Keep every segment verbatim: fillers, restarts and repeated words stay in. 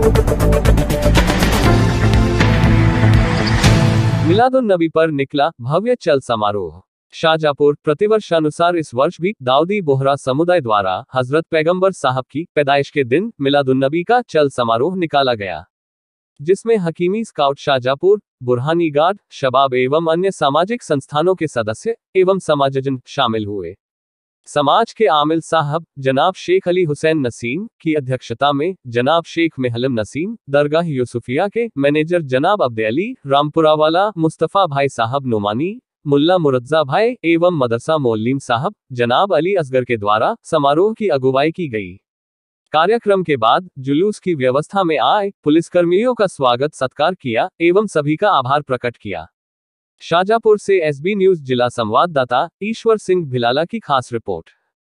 मिलादुन नबी पर निकला भव्य चल समारोह। शाहजहांपुर। प्रतिवर्षानुसार इस वर्ष भी दाऊदी बोहरा समुदाय द्वारा हजरत पैगंबर साहब की पैदाइश के दिन मिलादुन नबी का चल समारोह निकाला गया, जिसमें हकीमी स्काउट शाहजहांपुर, बुरहानी गार्ड, शबाब एवं अन्य सामाजिक संस्थानों के सदस्य एवं समाजजन शामिल हुए। समाज के आमिल साहब जनाब शेख अली हुसैन नसीम की अध्यक्षता में जनाब शेख मेहलम नसीम, दरगाह यूसुफिया के मैनेजर जनाब अब्दे अली रामपुरावाला, मुस्तफ़ा भाई साहब नोमानी, मुल्ला मुरज्जा भाई एवं मदरसा मौल्लीम साहब जनाब अली असगर के द्वारा समारोह की अगुवाई की गई। कार्यक्रम के बाद जुलूस की व्यवस्था में आए पुलिसकर्मियों का स्वागत सत्कार किया एवं सभी का आभार प्रकट किया। शाहजहांपुर से एसबी न्यूज जिला संवाददाता ईश्वर सिंह भिलाला की खास रिपोर्ट।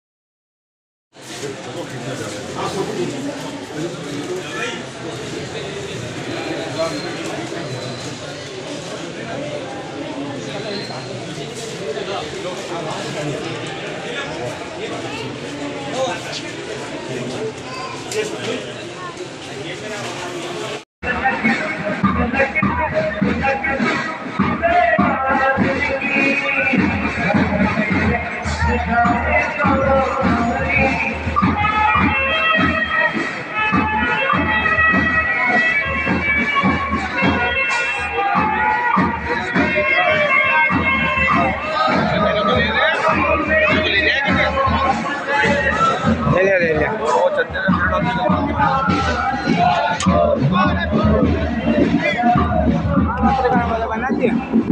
ले ले ले वो चंदन बना दिया।